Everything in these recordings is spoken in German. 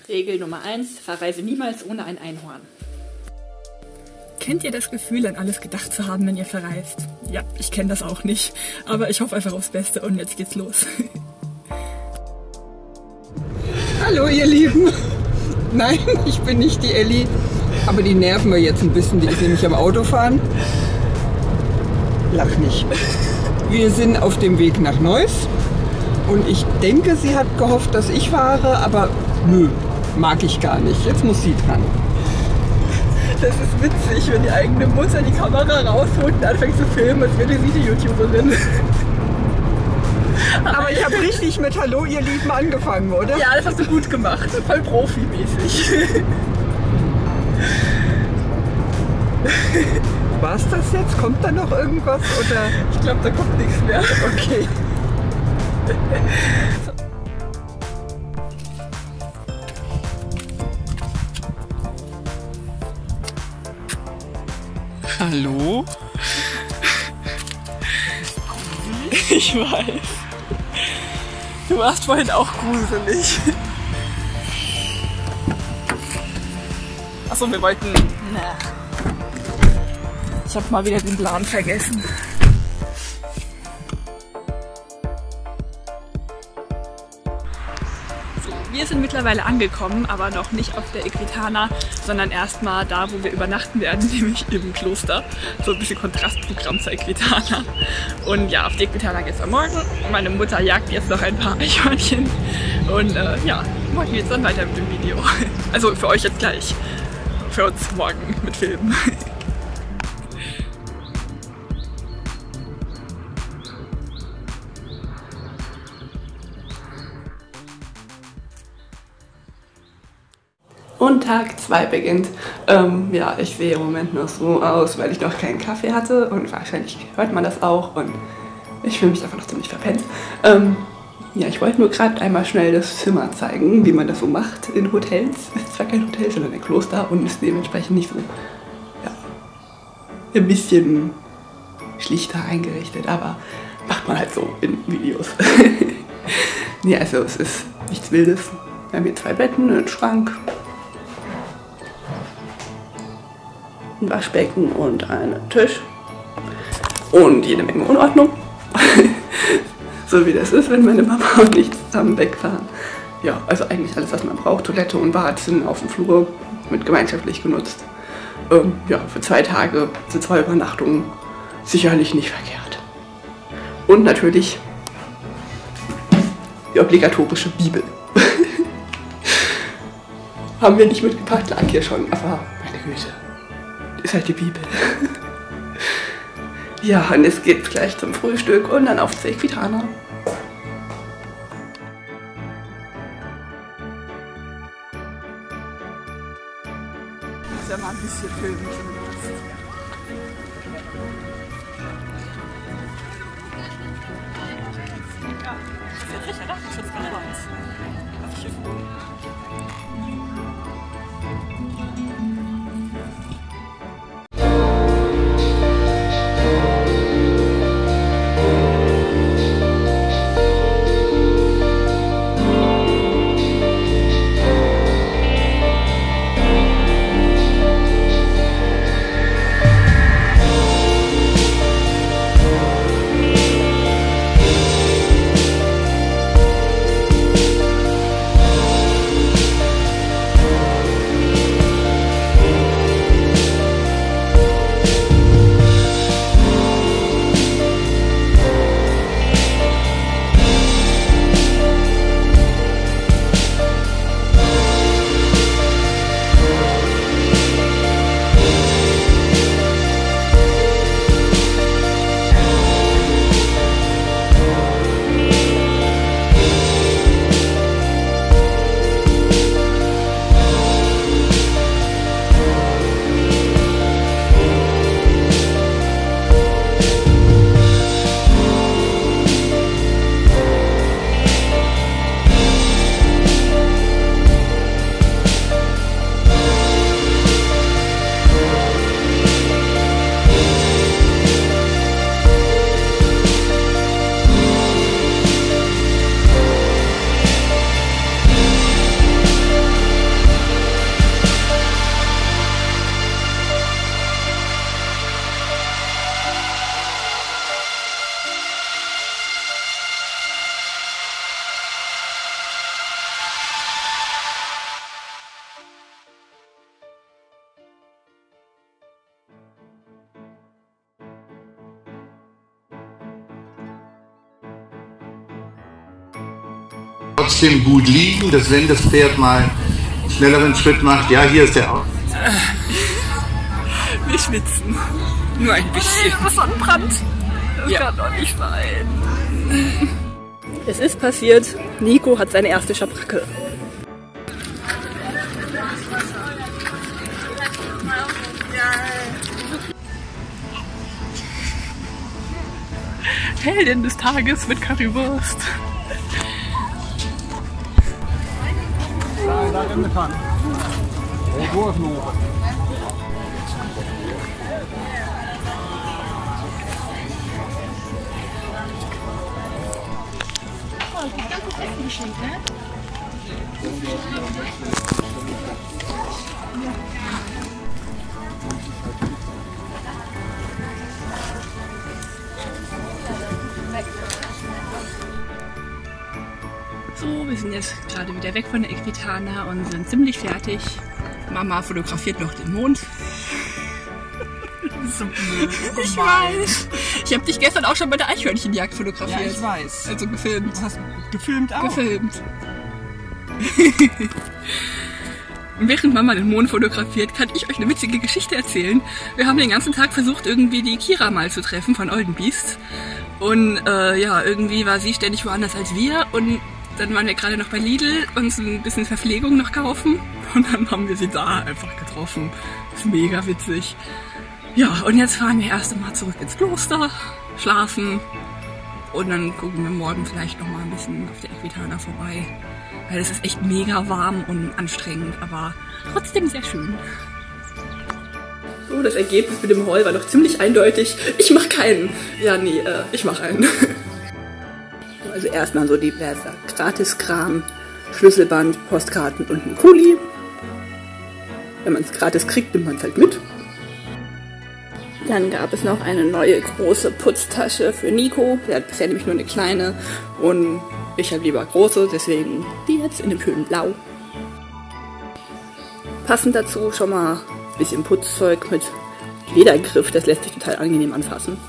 Regel Nummer 1, verreise niemals ohne ein Einhorn. Kennt ihr das Gefühl, an alles gedacht zu haben, wenn ihr verreist? Ja, ich kenne das auch nicht, aber ich hoffe einfach aufs Beste und jetzt geht's los. Hallo ihr Lieben! Nein, ich bin nicht die Elli, aber die nerven wir jetzt ein bisschen, die ist nämlich am Autofahren. Lach nicht. Wir sind auf dem Weg nach Neuss und ich denke, sie hat gehofft, dass ich fahre, aber nö, mag ich gar nicht. Jetzt muss sie dran. Das ist witzig, wenn die eigene Mutter die Kamera rausholt und anfängt zu filmen, als wäre sie die YouTuberin. Aber ich habe richtig mit Hallo ihr Lieben angefangen, oder? Ja, das hast du gut gemacht. Voll profimäßig. War's das jetzt? Kommt da noch irgendwas? Oder? Ich glaube, da kommt nichts mehr. Okay. Hallo? Ich weiß. Du warst vorhin auch gruselig. Achso, wir wollten... Ich habe mal wieder den Plan vergessen. Wir sind mittlerweile angekommen, aber noch nicht auf der Equitana, sondern erstmal da, wo wir übernachten werden, nämlich im Kloster. So ein bisschen Kontrastprogramm zur Equitana. Und ja, auf die Equitana geht es am Morgen. Meine Mutter jagt jetzt noch ein paar Eichhörnchen. Und ja, morgen geht es dann weiter mit dem Video. Also für euch jetzt gleich. Für uns morgen mit Filmen. Und Tag 2 beginnt. Ja, ich sehe im Moment noch so aus, weil ich noch keinen Kaffee hatte und wahrscheinlich hört man das auch und ich fühle mich einfach noch ziemlich verpennt. Ja, ich wollte nur gerade einmal schnell das Zimmer zeigen, wie man das so macht in Hotels. Es ist zwar kein Hotel, sondern ein Kloster und ist dementsprechend nicht so, ja, ein bisschen schlichter eingerichtet, aber macht man halt so in Videos. Ja, also es ist nichts Wildes. Wir haben hier 2 Betten, einen Schrank, ein Waschbecken und einen Tisch und jede Menge Unordnung. So wie das ist, wenn meine Mama und ich zusammen wegfahren. Ja, also eigentlich alles, was man braucht. Toilette und Bad sind auf dem Flur mit gemeinschaftlich genutzt. Ja, für 2 Tage sind 2 Übernachtungen sicherlich nicht verkehrt. Und natürlich die obligatorische Bibel. Haben wir nicht mitgepackt, lag hier schon, aber meine Güte. Ist halt die Bibel. Ja, und jetzt geht's gleich zum Frühstück und dann auf zur Equitana. Ich muss ja mal ein bisschen filmen zumindest. Ja, das ist jetzt sicher Datenschutz bei uns. Was ich hier verbunden. trotzdem gut liegen, dass wenn das Pferd mal einen schnelleren Schritt macht, ja, hier ist der auch. Wir schwitzen. Nur ein bisschen. Was Sonnenbrand. Das kann doch nicht sein. Es ist passiert. Nico hat seine erste Schabracke. Heldin des Tages mit Currywurst. So, wir sind jetzt gerade wieder weg von der Equitana und sind ziemlich fertig. Mama fotografiert noch den Mond. So blöd. Ich weiß. Ich habe dich gestern auch schon bei der Eichhörnchenjagd fotografiert. Ja, ich weiß. Also gefilmt. Du hast gefilmt auch? Gefilmt. Und während Mama den Mond fotografiert, kann ich euch eine witzige Geschichte erzählen. Wir haben den ganzen Tag versucht, irgendwie die Kira mal zu treffen von Olden Beast. Und ja, irgendwie war sie ständig woanders als wir. Und dann waren wir gerade noch bei Lidl, uns ein bisschen Verpflegung noch kaufen. Und dann haben wir sie da einfach getroffen. Das ist mega witzig. Ja, und jetzt fahren wir erst einmal zurück ins Kloster, schlafen. Und dann gucken wir morgen vielleicht noch mal ein bisschen auf der Equitana vorbei. Weil es ist echt mega warm und anstrengend, aber trotzdem sehr schön. So, das Ergebnis mit dem Haul war doch ziemlich eindeutig. Ich mach keinen. Ja, nee, ich mach einen. Also erstmal so diverser Gratiskram, Schlüsselband, Postkarten und ein Kuli. Wenn man es gratis kriegt, nimmt man es halt mit. Dann gab es noch eine neue große Putztasche für Nico. Der hat bisher nämlich nur eine kleine und ich habe lieber große, deswegen die jetzt in dem schönen Blau. Passend dazu schon mal ein bisschen Putzzeug mit Ledergriff, das lässt sich total angenehm anfassen.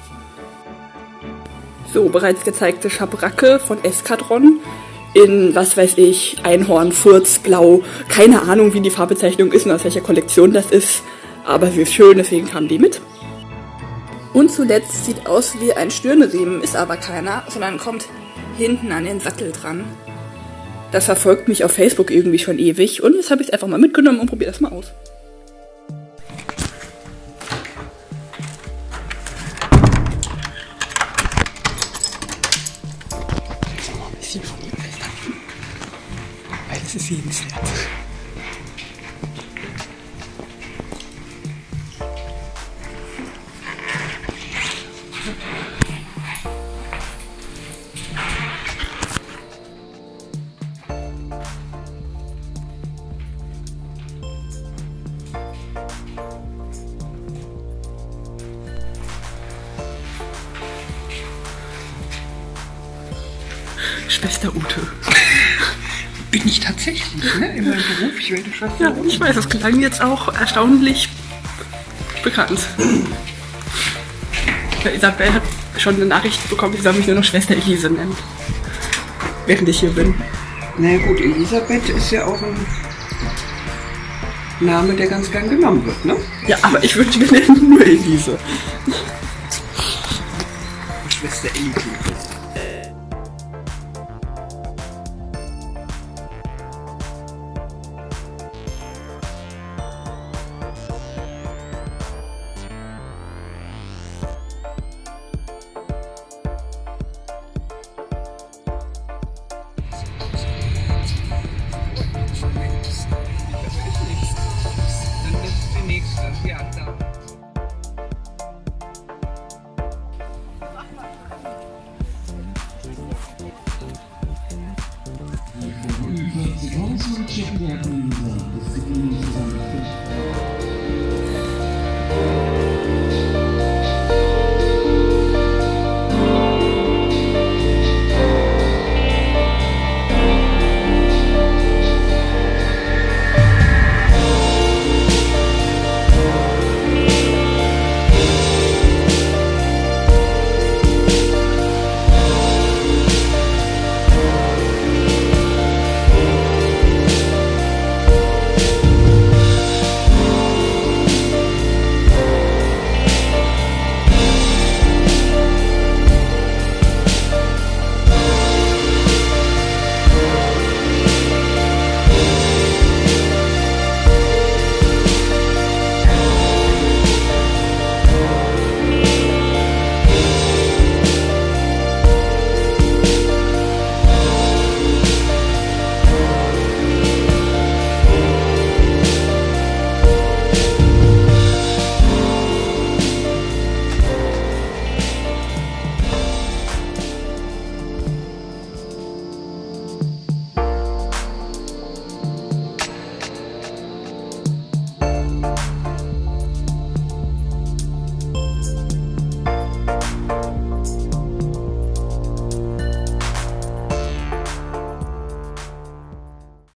So, bereits gezeigte Schabracke von Eskadron in, was weiß ich, Einhorn, Furz, Blau. Keine Ahnung, wie die Farbbezeichnung ist und aus welcher Kollektion das ist, aber sie ist schön, deswegen kam die mit. Und zuletzt sieht aus wie ein Stirnriemen, ist aber keiner, sondern kommt hinten an den Sattel dran. Das verfolgt mich auf Facebook irgendwie schon ewig und jetzt habe ich es einfach mal mitgenommen und probiere das mal aus. Weil es ist sehenswert. Schwester Ute. Bin ich tatsächlich, ne? In meinem Beruf, ich werde Schwester Ja, ich weiß, das klang jetzt auch erstaunlich bekannt. Ja, Isabel hat schon eine Nachricht bekommen, sie soll mich nur noch Schwester Elise nennen. Während ich hier bin. Na ja, gut, Elisabeth ist ja auch ein Name, der ganz gern genommen wird, ne? Ja, aber ich würde mich nennen nur Elise. Schwester Elise. Die Konstruktion checken werden, das